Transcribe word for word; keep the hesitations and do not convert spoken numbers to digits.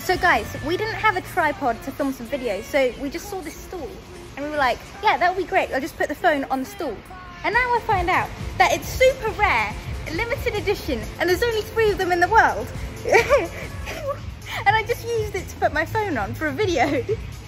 So guys, we didn't have a tripod to film some videos, so we just saw this stool and we were like, yeah, that would be great. I'll just put the phone on the stool. And now I find out that it's super rare, limited edition, and there's only three of them in the world. And I just used it to put my phone on for a video.